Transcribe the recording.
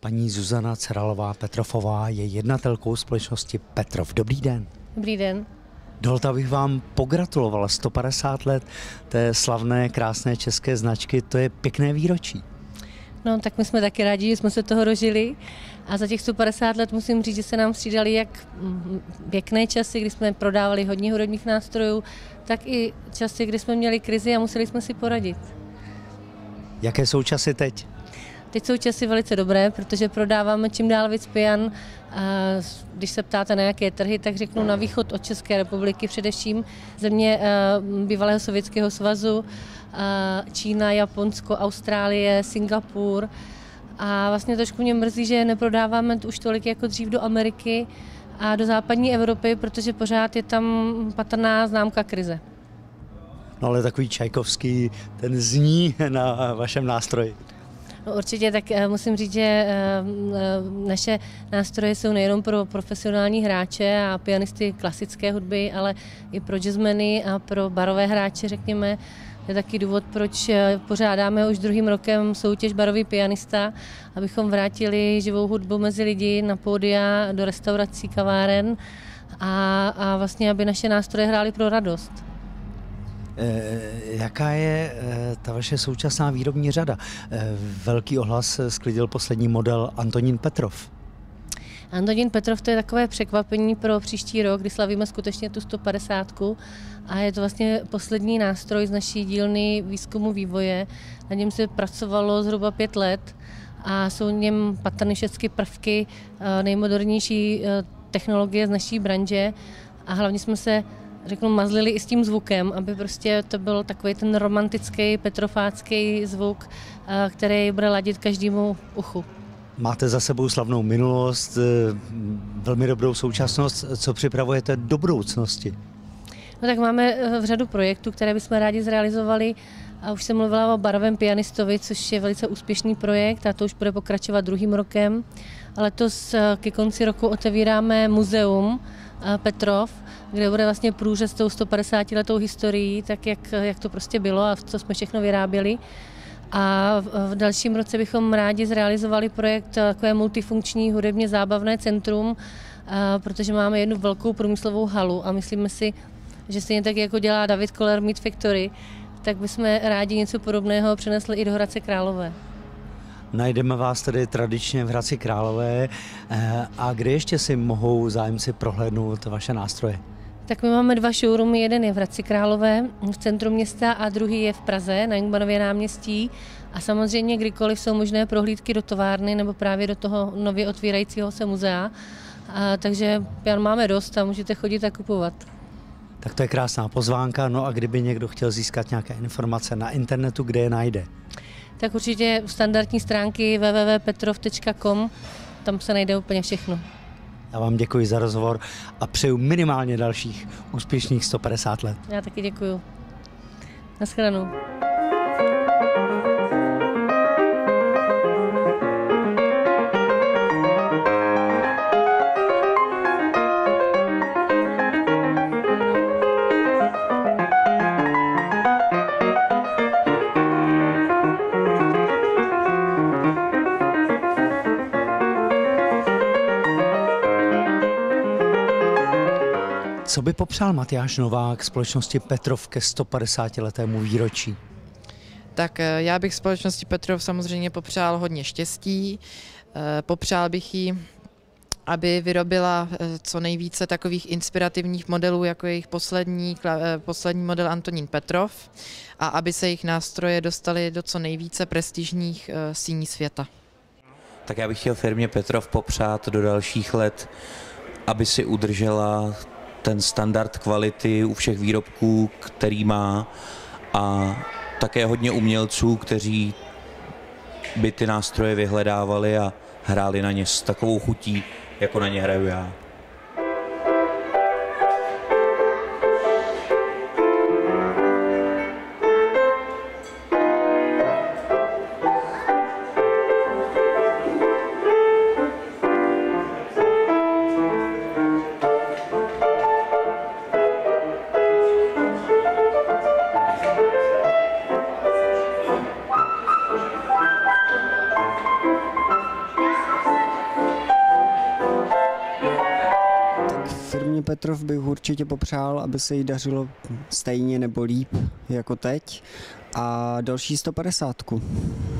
Paní Zuzana Ceralová-Petrofová je jednatelkou společnosti Petrov. Dobrý den. Dobrý den. Dovolte, abych vám pogratulovala 150 let té slavné, krásné české značky. To je pěkné výročí. No, tak my jsme taky rádi, že jsme se toho dožili. A za těch 150 let musím říct, že se nám střídaly jak pěkné časy, kdy jsme prodávali hodně hudebních nástrojů, tak i časy, kdy jsme měli krizi a museli jsme si poradit. Jaké jsou časy teď? Teď jsou časy velice dobré, protože prodáváme čím dál víc pian. A když se ptáte na jaké trhy, tak řeknu na východ od České republiky, především země bývalého Sovětského svazu, Čína, Japonsko, Austrálie, Singapur. A vlastně trošku mě mrzí, že neprodáváme už tolik jako dřív do Ameriky a do západní Evropy, protože pořád je tam patrná známka krize. No ale takový Čajkovský, ten zní na vašem nástroji. No určitě, tak musím říct, že naše nástroje jsou nejenom pro profesionální hráče a pianisty klasické hudby, ale i pro jazzmeny a pro barové hráče, řekněme. To je taky důvod, proč pořádáme už druhým rokem soutěž Barový pianista, abychom vrátili živou hudbu mezi lidi na pódia, do restaurací, kaváren a vlastně, aby naše nástroje hrály pro radost. Jaká je ta vaše současná výrobní řada? Velký ohlas sklidil poslední model Antonín Petrov. Antonín Petrov, to je takové překvapení pro příští rok, kdy slavíme skutečně tu 150. A je to vlastně poslední nástroj z naší dílny výzkumu vývoje. Na něm se pracovalo zhruba 5 let a jsou v něm patrny všechny prvky nejmodernější technologie z naší branže a hlavně jsme se mazlili i s tím zvukem, aby prostě to byl takový ten romantický petrofácký zvuk, který bude ladit každému uchu. Máte za sebou slavnou minulost, velmi dobrou současnost. Co připravujete do budoucnosti? No tak máme v řadu projektů, které bychom rádi zrealizovali. A už jsem mluvila o Barovém pianistovi, což je velice úspěšný projekt a to už bude pokračovat druhým rokem. A letos ke konci roku otevíráme muzeum Petrov, kde bude vlastně průřez s tou 150letou historií, tak jak to prostě bylo a co jsme všechno vyráběli. A v dalším roce bychom rádi zrealizovali projekt takové multifunkční hudebně zábavné centrum, protože máme jednu velkou průmyslovou halu a myslíme si, že stejně tak jako dělá David Koller Meat Factory, tak bychom rádi něco podobného přenesli i do Hradce Králové. Najdeme vás tedy tradičně v Hradci Králové. A kde ještě si mohou zájemci prohlédnout vaše nástroje? Tak my máme 2 showroomy, jeden je v Hradci Králové v centru města a druhý je v Praze na Jungmannově náměstí. A samozřejmě kdykoliv jsou možné prohlídky do továrny nebo právě do toho nově otvírajícího se muzea. Takže pian máme dost a můžete chodit a kupovat. Tak to je krásná pozvánka. No a kdyby někdo chtěl získat nějaké informace na internetu, kde je najde? Tak určitě standardní stránky www.petrov.com, tam se najde úplně všechno. Já vám děkuji za rozhovor a přeju minimálně dalších úspěšných 150 let. Já taky děkuju. Naschledanou. Co by popřál Matyáš Novák společnosti Petrov ke 150letému výročí? Tak já bych společnosti Petrov samozřejmě popřál hodně štěstí. Popřál bych jí, aby vyrobila co nejvíce takových inspirativních modelů, jako jejich poslední model Antonín Petrov, a aby se jejich nástroje dostaly do co nejvíce prestižních síní světa. Tak já bych chtěl firmě Petrov popřát do dalších let, aby si udržela ten standard kvality u všech výrobků, který má, a také hodně umělců, kteří by ty nástroje vyhledávali a hráli na ně s takovou chutí, jako na ně hraju já. Petrov bych určitě popřál, aby se jí dařilo stejně nebo líp jako teď a další 150.